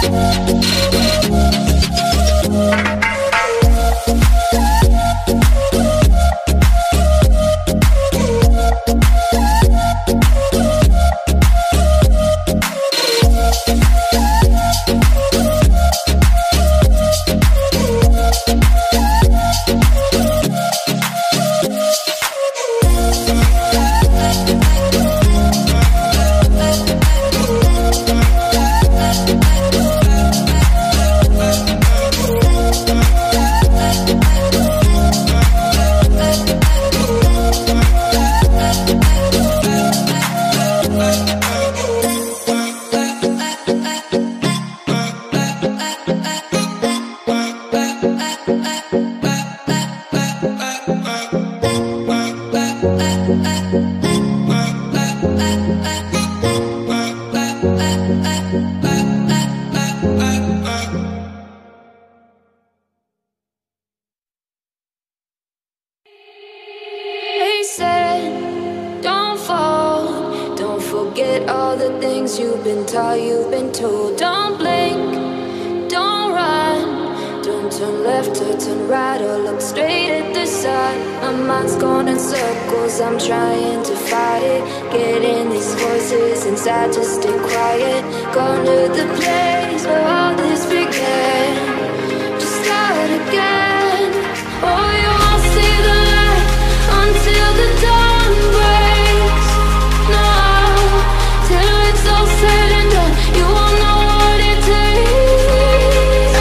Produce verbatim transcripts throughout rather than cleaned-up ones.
They said, don't fall, don't forget all the things you've been taught, you've been told. Don't blink, don't run, don't turn left or turn right or look straight at the sun. My mind's going in circles, I'm trying to fight it. Getting these voices inside to stay quiet. Going to the place where all this began. Just start again. Oh, you won't see the light until the dawn breaks. No, till it's all said and done, you won't know what it takes.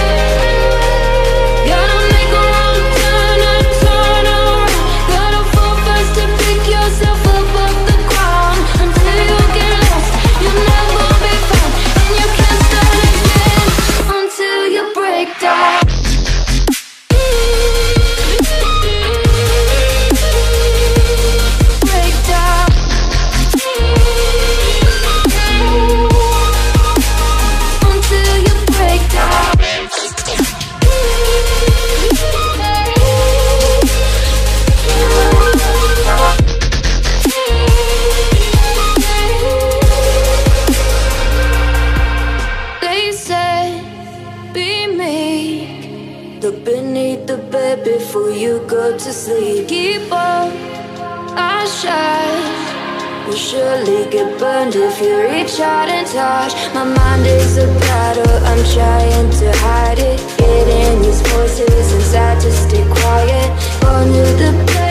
Gotta make a wrong turn and turn around. Gotta fall fast to pick yourself up off the ground. Until you get lost, you'll never be found. And you can't start again until you break down. Look beneath the bed before you go to sleep. Keep on, I shine. You'll surely get burned if you reach out and touch. My mind is a battle, I'm trying to hide it. Getting these voices inside to stay quiet. Going to the place